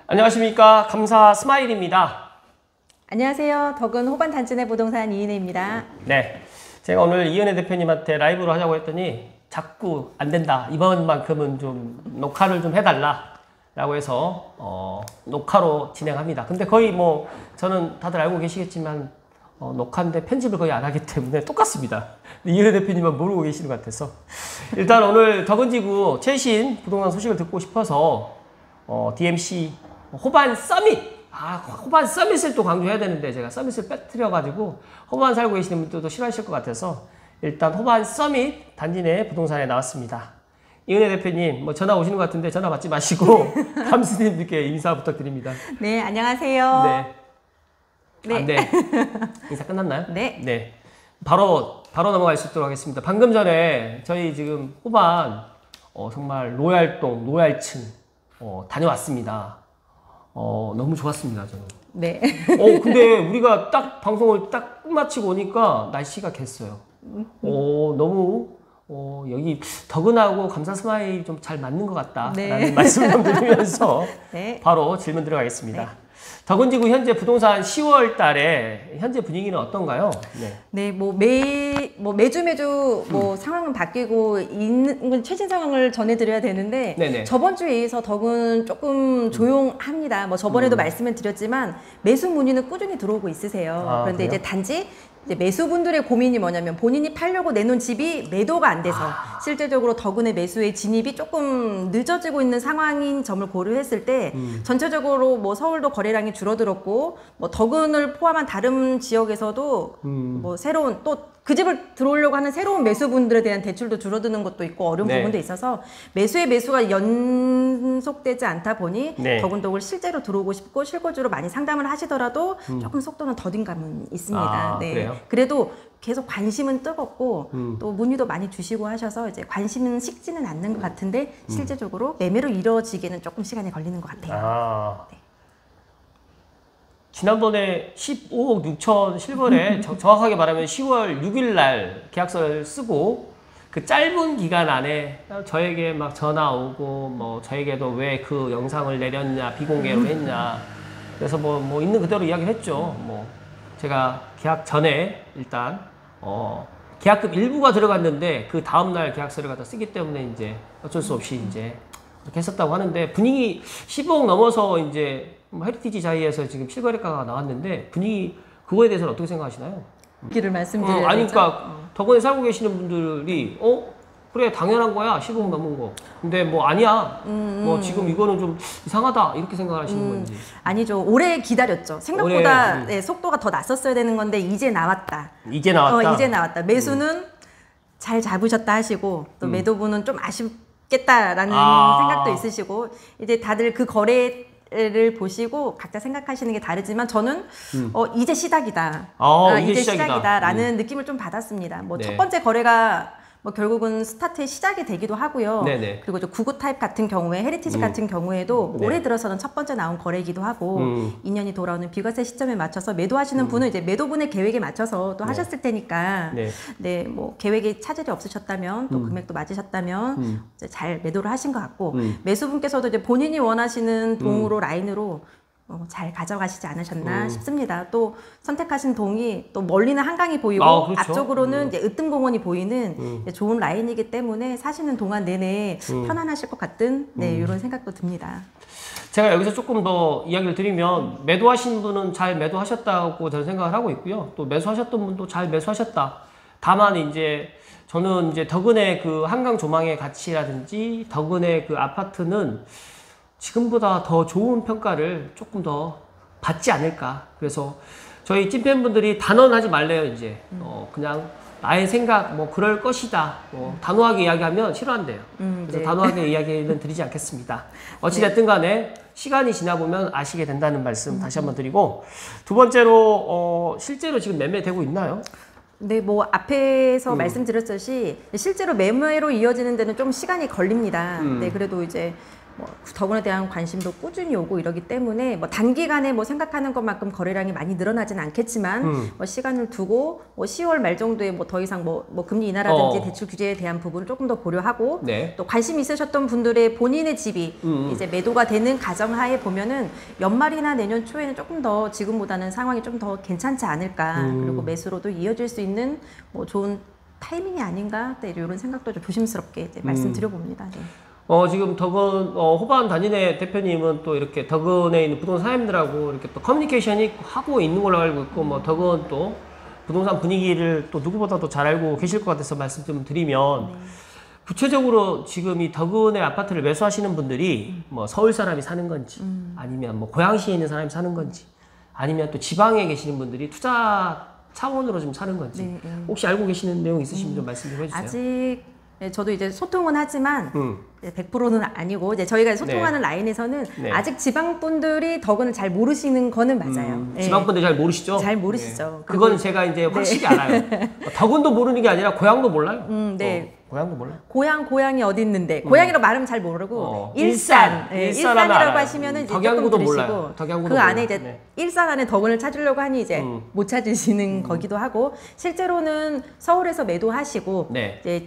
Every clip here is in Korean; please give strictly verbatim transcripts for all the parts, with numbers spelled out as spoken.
안녕하십니까. 감사 스마일입니다. 안녕하세요. 덕은 호반 단지내 부동산 이은혜입니다. 네, 제가 오늘 이은혜 대표님한테 라이브로 하자고 했더니 자꾸 안 된다. 이번만큼은 좀 녹화를 좀 해달라 라고 해서 어, 녹화로 진행합니다. 근데 거의 뭐 저는 다들 알고 계시겠지만 어, 녹화인데 편집을 거의 안 하기 때문에 똑같습니다. 이은혜 대표님만 모르고 계시는 것 같아서 일단 오늘 덕은지구 최신 부동산 소식을 듣고 싶어서 어, 디엠씨 호반 서밋! 아, 호반 서밋을 또 강조해야 되는데 제가 서밋을 빼뜨려가지고 호반 살고 계시는 분들도 싫어하실 것 같아서 일단 호반 서밋 단지 내 부동산에 나왔습니다. 이은혜 대표님, 뭐 전화 오시는 것 같은데 전화 받지 마시고 감수님들께 인사 부탁드립니다. 네, 안녕하세요. 네. 네. 아, 네. 인사 끝났나요? 네. 네. 바로, 바로 넘어갈 수 있도록 하겠습니다. 방금 전에 저희 지금 호반, 어, 정말 로얄동, 로얄층, 어, 다녀왔습니다. 어, 너무 좋았습니다, 저는. 네. 어, 근데 우리가 딱 방송을 딱 끝마치고 오니까 날씨가 겠어요. 어, 너무, 어, 여기 덕은하고 감사 스마일이 좀 잘 맞는 것 같다라는 네. 말씀을 좀 드리면서 네. 바로 질문 들어가겠습니다. 네. 덕은지구 현재 부동산 시월 달에 현재 분위기는 어떤가요? 네. 네, 뭐 매, 뭐 매주 매주 뭐 음. 상황은 바뀌고 있는 최신 상황을 전해드려야 되는데 네네. 저번 주에 의해서 덕은 조금 조용합니다. 뭐 저번에도 음. 말씀을 드렸지만 매수 문의는 꾸준히 들어오고 있으세요. 아, 그런데 그래요? 이제 단지 이제 매수분들의 고민이 뭐냐면 본인이 팔려고 내놓은 집이 매도가 안 돼서 아. 실제적으로 덕은의 매수의 진입이 조금 늦어지고 있는 상황인 점을 고려했을 때 음. 전체적으로 뭐 서울도 거래량이 줄어들었고 뭐 덕은을 포함한 다른 지역에서도 음. 뭐 새로운 또 그 집을 들어오려고 하는 새로운 매수분들에 대한 대출도 줄어드는 것도 있고 어려운 네. 부분도 있어서 매수의 매수가 연속되지 않다 보니 네. 더군더욱 실제로 들어오고 싶고 실거주로 많이 상담을 하시더라도 음. 조금 속도는 더딘 감은 있습니다. 아, 네. 그래요? 그래도 계속 관심은 뜨겁고 음. 또 문의도 많이 주시고 하셔서 이제 관심은 식지는 않는 것 같은데 실제적으로 매매로 이루어지기에는 조금 시간이 걸리는 것 같아요. 아. 네. 지난번에 십오억 육천 실거래 정확하게 말하면 시월 육일 날 계약서를 쓰고 그 짧은 기간 안에 저에게 막 전화 오고 뭐 저에게도 왜 그 영상을 내렸냐 비공개로 했냐 그래서 뭐, 뭐 있는 그대로 이야기를 했죠. 뭐 제가 계약 전에 일단 어 계약금 일부가 들어갔는데 그 다음날 계약서를 갖다 쓰기 때문에 이제 어쩔 수 없이 이제 그렇게 했었다고 하는데 분위기 십오억 넘어서 이제 헤리티지 자이에서 지금 실거래가가 나왔는데 분위기 그거에 대해서는 어떻게 생각하시나요? 기를 말씀드려야 어, 아니 되죠? 그러니까 어. 덕원에 살고 계시는 분들이 어 그래 당연한 거야 십오억 넘은 거 근데 뭐 아니야 음, 뭐 지금 이거는 좀 이상하다 이렇게 생각하시는 음, 건지 아니죠. 오래 기다렸죠. 생각보다 오래, 음. 네, 속도가 더 났었어야 되는 건데 이제 나왔다. 이제 나왔다 어, 이제 나왔다. 매수는 음. 잘 잡으셨다 하시고 또 음. 매도분은 좀 아쉽겠다라는 아. 생각도 있으시고 이제 다들 그 거래를 보시고 각자 생각하시는 게 다르지만 저는 음. 어, 이제 시작이다. 어, 아, 이제 이제 시작이다. 시작이다라는 음. 느낌을 좀 받았습니다. 뭐 첫 네. 번째 거래가 뭐 결국은 스타트의 시작이 되기도 하고요. 네네. 그리고 구구 타입 같은 경우에 헤리티지 음. 같은 경우에도 네. 올해 들어서는 첫 번째 나온 거래이기도 하고 음. 이 년이 돌아오는 비과세 시점에 맞춰서 매도하시는 분은 이제 매도분의 계획에 맞춰서 또 네. 하셨을 테니까 네. 네, 뭐 계획에 차질이 없으셨다면 또 음. 금액도 맞으셨다면 음. 이제 잘 매도를 하신 것 같고 음. 매수분께서도 이제 본인이 원하시는 동으로 라인으로 어, 잘 가져가시지 않으셨나 음. 싶습니다. 또 선택하신 동이 또 멀리는 한강이 보이고 아, 그렇죠. 앞쪽으로는 음. 이제 으뜸공원이 보이는 음. 이제 좋은 라인이기 때문에 사시는 동안 내내 음. 편안하실 것 같은 네, 음. 이런 생각도 듭니다. 제가 여기서 조금 더 이야기를 드리면 매도하신 분은 잘 매도하셨다고 저는 생각을 하고 있고요. 또 매수하셨던 분도 잘 매수하셨다. 다만 이제 저는 이제 덕은의 그 한강 조망의 가치라든지 덕은의 그 아파트는 지금보다 더 좋은 평가를 조금 더 받지 않을까. 그래서 저희 찐팬분들이 단언하지 말래요, 이제. 어, 그냥 나의 생각, 뭐, 그럴 것이다. 뭐, 단호하게 이야기하면 싫어한대요. 음, 그래서 네. 단호하게 이야기는 드리지 않겠습니다. 어찌됐든 간에 시간이 지나보면 아시게 된다는 말씀 다시 한번 드리고, 두 번째로, 어, 실제로 지금 매매되고 있나요? 네, 뭐 앞에서 음. 말씀드렸듯이 실제로 매매로 이어지는 데는 좀 시간이 걸립니다. 음. 네, 그래도 이제 뭐 더군에 대한 관심도 꾸준히 오고 이러기 때문에 뭐 단기간에 뭐 생각하는 것만큼 거래량이 많이 늘어나진 않겠지만 음. 뭐 시간을 두고 뭐 시월 말 정도에 뭐 더 이상 뭐, 뭐 금리 인하라든지 어. 대출 규제에 대한 부분을 조금 더 고려하고 네. 또 관심 있으셨던 분들의 본인의 집이 음. 이제 매도가 되는 가정하에 보면은 연말이나 내년 초에는 조금 더 지금보다는 상황이 좀 더 괜찮지 않을까. 음. 그리고 매수로도 이어질 수 있는 뭐 좋은 타이밍이 아닌가. 네, 이런 생각도 좀 조심스럽게 이제 말씀드려봅니다. 네. 어, 지금 덕은, 어, 호반 단인의 대표님은 또 이렇게 덕은에 있는 부동산 사장님들하고 이렇게 또 커뮤니케이션이 하고 있는 걸로 알고 있고, 뭐, 덕은 또 부동산 분위기를 또 누구보다도 잘 알고 계실 것 같아서 말씀 좀 드리면, 네. 구체적으로 지금 이 덕은의 아파트를 매수하시는 분들이 음. 뭐 서울 사람이 사는 건지, 음. 아니면 뭐 고양시에 있는 사람이 사는 건지, 아니면 또 지방에 계시는 분들이 투자 차원으로 좀 사는 건지, 네, 네. 혹시 알고 계시는 내용 있으시면 좀 말씀 좀 해주세요. 아직 네, 저도 이제 소통은 하지만 음. 백 퍼센트는 아니고 이제 저희가 소통하는 라인에서는 네. 아직 지방 분들이 덕은을 잘 모르시는 거는 맞아요. 음, 네. 지방분들 잘 모르시죠? 잘 모르시죠. 네. 그리고- 그거는 제가 이제 확실히 알아요. 덕은도 모르는 게 아니라 고향도 몰라요. 음, 네. 어, 고향도 몰라요. 고향 고향이 어디 있는데 고향이라고 말하면 잘 모르고 어, 일산, 일산. 예, 일산하면 일산이라고 알아요. 하시면은 이제 덕양구도 조금 들으시고 몰라요. 덕양구도 그 몰라요. 안에 이제 네. 일산 안에 덕은을 찾으려고 하니 이제 음. 못 찾으시는 거기도 하고 실제로는 서울에서 매도하시고 네. 이제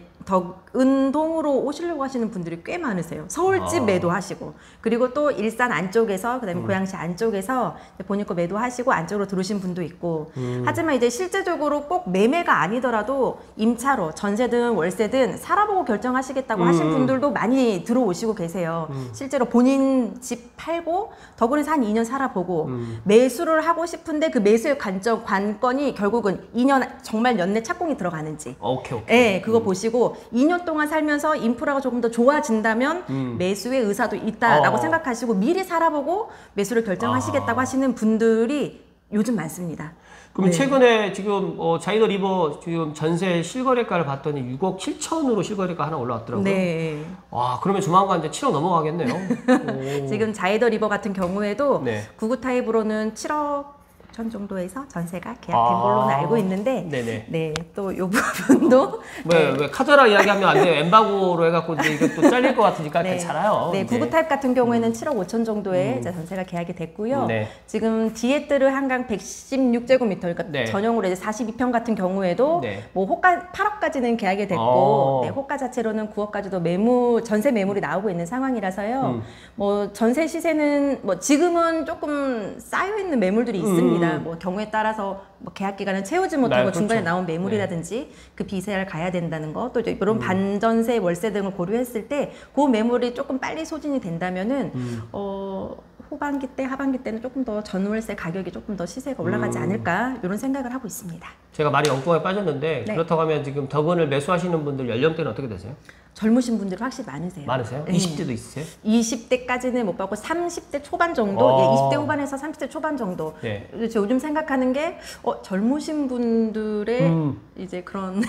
덕은동으로 오시려고 하시는 분들이 꽤 많으세요. 서울집 아. 매도하시고 그리고 또 일산 안쪽에서 그다음에 음. 고양시 안쪽에서 이제 본인 거 매도하시고 안쪽으로 들어오신 분도 있고 음. 하지만 이제 실제적으로 꼭 매매가 아니더라도 임차로 전세든 월세든 살아보고 결정하시겠다고 하신 음. 분들도 많이 들어오시고 계세요. 음. 실제로 본인 집 팔고 덕은에서 한 이 년 살아보고 음. 매수를 하고 싶은데 그 매수의 관점 관건이 결국은 이 년 정말 연내 착공이 들어가는지 오케이, 오케이. 네, 그거 보시고 이 년 동안 살면서 인프라가 조금 더 좋아진다면 음. 매수의 의사도 있다라고 어. 생각하시고 미리 살아보고 매수를 결정하시겠다고 아. 하시는 분들이 요즘 많습니다. 그럼 네. 최근에 지금 어, 자이더 리버 지금 전세 실거래가를 봤더니 육억 칠천으로 실거래가 하나 올라왔더라고요. 네. 와, 그러면 조만간 이제 칠억 넘어가겠네요. 오. 지금 자이더 리버 같은 경우에도 네. 구구 타입으로는 칠억 천 정도에서 전세가 계약된 아. 걸로는 알고 있는데 네네. 네, 또 이 부분도 왜, 왜 카더라 이야기하면 안 돼요. 엠바고로 해갖고 이제 이게 또 잘릴 것 같으니까 네. 괜찮아요. 네, 이제. 구구 타입 같은 경우에는 칠억 오천 정도의 이제 전세가 계약이 됐고요. 네. 지금 디에뜨르 한강 백십육 제곱미터, 그러니까 네. 전용으로 이제 사십이 평 같은 경우에도 네. 뭐 호가 팔억까지는 계약이 됐고, 어. 네, 호가 자체로는 구억까지도 매물 전세 매물이 나오고 있는 상황이라서요. 음. 뭐 전세 시세는 뭐 지금은 조금 쌓여 있는 매물들이 있습니다. 음. 뭐 경우에 따라서 뭐 계약 기간을 채우지 못하고 그렇죠. 중간에 나온 매물이라든지 그 비세를 가야 된다는 거, 또 이제 이런 반전세 월세 등을 고려했을 때 그 매물이 조금 빨리 소진이 된다면은 음. 어 후반기 때 하반기 때는 조금 더 전월세 가격이 조금 더 시세가 올라가지 음. 않을까 이런 생각을 하고 있습니다. 제가 말이 엉뚱하게 빠졌는데 네. 그렇다고 하면 지금 덕은을 매수하시는 분들 연령대는 어떻게 되세요? 젊으신 분들이 확실히 많으세요. 많으세요? 네. 이십 대도 있으세요? 이십 대까지는 못 받고 삼십 대 초반 정도, 어. 예, 이십 대 후반에서 삼십 대 초반 정도. 네. 그래서 요즘 생각하는 게 어, 젊으신 분들의 음. 이제 그런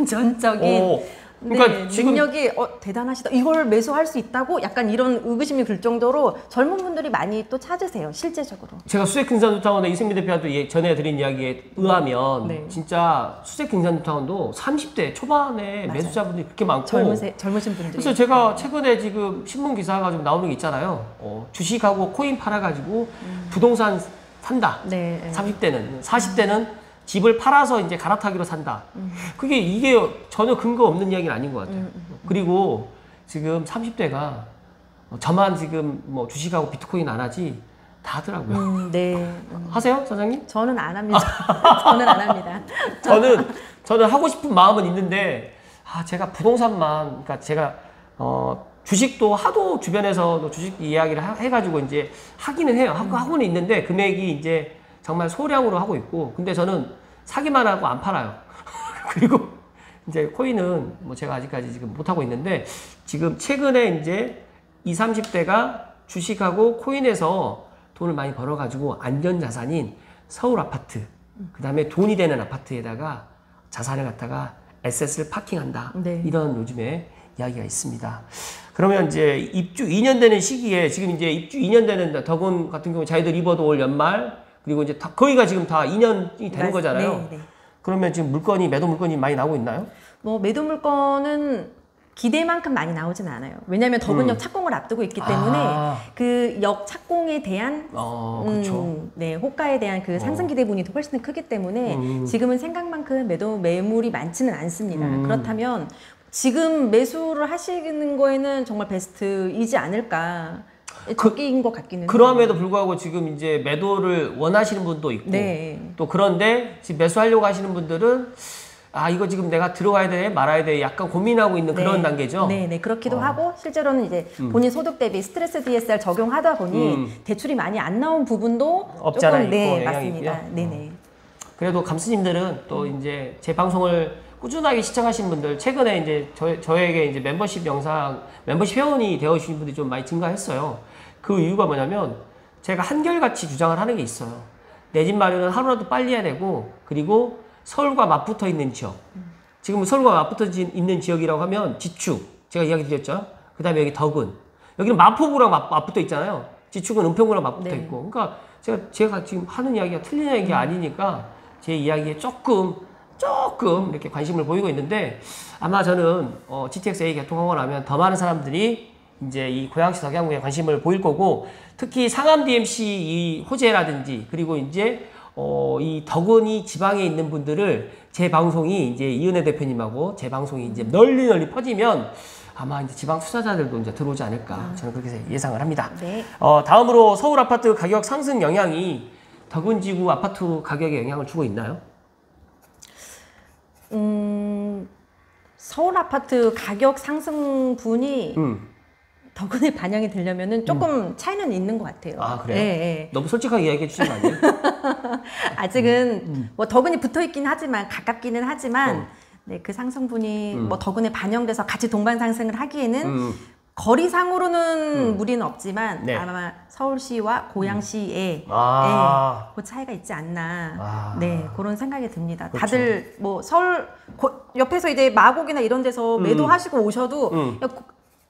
금전적인 오. 그러니까 네, 지금 능력이 어, 대단하시다. 이걸 매수할 수 있다고 약간 이런 의구심이 들 정도로 젊은 분들이 많이 또 찾으세요. 실제적으로. 제가 수색등산주타운의 이승민 대표한테 예- 전에 드린 이야기에 의하면 네. 진짜 수색등산주타운도 삼십 대 초반에 맞아요. 매수자분들이 그렇게 많고 젊으세, 젊으신 분들이. 그래서 제가 최근에 지금 신문 기사가 좀 나오는 게 있잖아요. 어, 주식하고 코인 팔아가지고 부동산 산다. 네, 네. 삼십 대는 사십 대는 집을 팔아서 이제 갈아타기로 산다. 그게 이게 전혀 근거 없는 이야기는 아닌 것 같아요. 그리고 지금 삼십 대가 저만 지금 뭐 주식하고 비트코인 안 하지 다 하더라고요. 음, 네. 음. 하세요, 사장님? 저는 안 합니다. 저는 안 합니다. 저는 저는 하고 싶은 마음은 있는데 아 제가 부동산만 그러니까 제가 어 주식도 하도 주변에서 주식 이야기를 하- 해가지고 이제 하기는 해요. 하고 하고는 있는데 금액이 이제 정말 소량으로 하고 있고 근데 저는 사기만 하고 안 팔아요. 그리고 이제 코인은 뭐 제가 아직까지 지금 못 하고 있는데 지금 최근에 이제 이십, 삼십 대가 주식하고 코인에서 돈을 많이 벌어가지고 안전자산인 서울 아파트 그 다음에 돈이 되는 아파트에다가 자산을 갖다가 에셋을 파킹한다. 네. 이런 요즘에 이야기가 있습니다. 그러면 이제 입주 이 년 되는 시기에 지금 이제 입주 이 년 되는 덕은 같은 경우 자이더 리버도 올 연말 그리고 이제 다 거기가 지금 다 이 년이 되는 맞- 거잖아요. 네, 네. 그러면 지금 물건이 매도 물건이 많이 나오고 있나요? 뭐 매도 물건은 기대만큼 많이 나오진 않아요. 왜냐하면 더군역 음. 착공을 앞두고 있기 때문에 아. 그 역 착공에 대한 어, 그렇죠. 음, 네, 호가에 대한 그 상승 기대분이 훨씬 크기 때문에 음. 지금은 생각만큼 매도 매물이 많지는 않습니다. 음. 그렇다면 지금 매수를 하시는 거에는 정말 베스트이지 않을까. 적기인 것 같기는 그럼에도 불구하고 지금 이제 매도를 원하시는 분도 있고 네. 또 그런데 지금 매수하려고 하시는 분들은 아 이거 지금 내가 들어가야 돼 말아야 돼 약간 고민하고 있는 네. 그런 단계죠. 네, 네 그렇기도 어. 하고 실제로는 이제 본인 소득 대비 스트레스 디에스알 적용하다 보니 음. 대출이 많이 안 나온 부분도 없지 않아 조금 네 있고 영향이 맞습니다. 있고요. 네, 네. 그래도 감스님들은 또 이제 제 방송을 꾸준하게 시청하신 분들 최근에 이제 저, 저에게 이제 멤버십 영상 멤버십 회원이 되어주신 분들이 좀 많이 증가했어요. 그 이유가 뭐냐면 제가 한결같이 주장을 하는 게 있어요. 내 집 마련은 하루라도 빨리 해야 되고 그리고 서울과 맞붙어 있는 지역. 지금 서울과 맞붙어 있는 지역이라고 하면 지축 제가 이야기 드렸죠. 그 다음에 여기 덕은 여기는 마포구랑 맞, 맞붙어 있잖아요. 지축은 은평구랑 맞붙어 네. 있고 그러니까 제가 제가 지금 하는 이야기가 틀린 이야기가 아니니까 제 이야기에 조금 조금 이렇게 관심을 보이고 있는데 아마 저는 어, 지티엑스 에이 개통하고 나면 더 많은 사람들이 이제 이 고양시 덕양구에 관심을 보일 거고 특히 상암 디엠씨 이 호재라든지 그리고 이제 어, 이 덕은이 지방에 있는 분들을 제 방송이 이제 이은혜 대표님하고 제 방송이 이제 널리 널리 퍼지면 아마 이제 지방 투자자들도 이제 들어오지 않을까 저는 그렇게 예상을 합니다. 네. 어, 다음으로 서울 아파트 가격 상승 영향이 덕은지구 아파트 가격에 영향을 주고 있나요? 음, 서울 아파트 가격 상승분이 음. 덕분에 반영이 되려면은 조금 차이는 있는 것 같아요. 아 그래요? 예, 예. 너무 솔직하게 이야기해 주시는 거 아니에요? 아직은 음, 뭐 덕은이 붙어 있긴 하지만 가깝기는 하지만 어. 네, 그 상승분이 음. 뭐 덕은에 반영돼서 같이 동반 상승을 하기에는 음. 거리상으로는 무리는 없지만 네. 아마 서울시와 고양시에 아. 네, 그 차이가 있지 않나. 아. 네, 그런 생각이 듭니다. 그렇죠. 다들 뭐 서울 고, 옆에서 이제 마곡이나 이런 데서 음. 매도하시고 오셔도 음. 야, 고,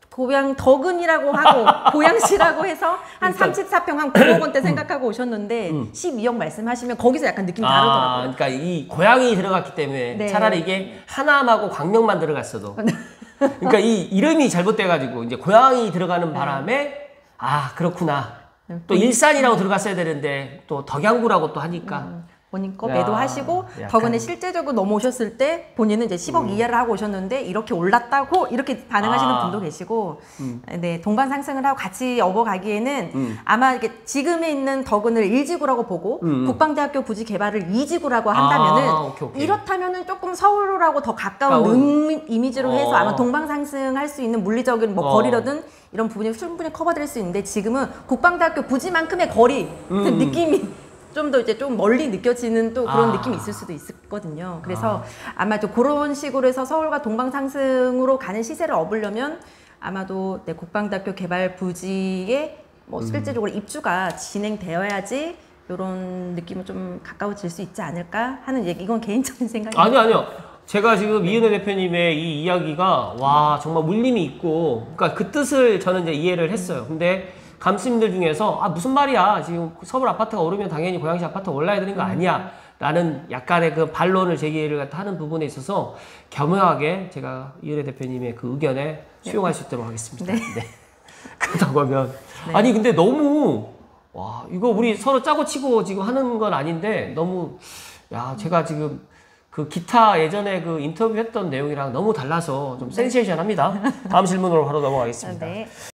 고양 덕은이라고 하고 고양시라고 해서 한 일단- 삼십사 평 한 구억 원대 생각하고 오셨는데 음. 십이억 말씀하시면 거기서 약간 느낌이 아, 다르더라고요. 그러니까 이 고양이 들어갔기 때문에 네. 차라리 이게 하남하고 광명만 들어갔어도 그러니까 이 이름이 잘못돼가지고 이제 고양이 들어가는 바람에 아 그렇구나 또 일산이라고 들어갔어야 되는데 또 덕양구라고 또 하니까 본인 거 야, 매도하시고 약간- 덕은에 실제적으로 넘어오셨을 때 본인은 이제 십억 이하를 하고 오셨는데 이렇게 올랐다고 이렇게 반응하시는 아. 분도 계시고 네 동반 상승을 하고 같이 업어가기에는 음. 아마 이게 지금에 있는 덕은을 일 지구라고 보고 음. 국방대학교 부지 개발을 이 지구라고 한다면은 아, 오케이, 오케이. 이렇다면은 조금 서울하고 더 가까운 가까운. 음, 이미지로 해서 어. 아마 동방 상승할 수 있는 물리적인 뭐 어. 거리라든 이런 부분이 충분히 커버될 수 있는데 지금은 국방대학교 부지만큼의 거리 음. 느낌이 좀 더 이제 좀 멀리 느껴지는 또 그런 아. 느낌이 있을 수도 있거든요. 그래서 아. 마도 그런 식으로 해서 서울과 동방 상승으로 가는 시세를 얻으려면 아마도 네, 국방대학교 개발 부지에 뭐 실질적으로 입주가 진행되어야지 이런 느낌은 좀 가까워질 수 있지 않을까 하는 얘기. 이건 개인적인 생각입니다. 아니요 아니요 제가 지금 이은혜 대표님의 이 이야기가 와 정말 물림이 있고 그러니까 그 뜻을 저는 이제 이해를 했어요. 근데 감스님들 중에서 아 무슨 말이야 지금 서울 아파트가 오르면 당연히 고양시 아파트가 올라야 되는 거 아니야 라는 약간의 그 반론을 제기를 갖다 하는 부분에 있어서 겸허하게 제가 이은혜 대표님의 그 의견에 수용할 수 있도록 하겠습니다. 네. 네. 그렇다고 하면 아니 근데 너무 와 이거 우리 서로 짜고 치고 지금 하는 건 아닌데 너무 야 제가 지금 그 기타 예전에 그 인터뷰했던 내용이랑 너무 달라서 좀 센세이션합니다. 다음 질문으로 바로 넘어가겠습니다. 네.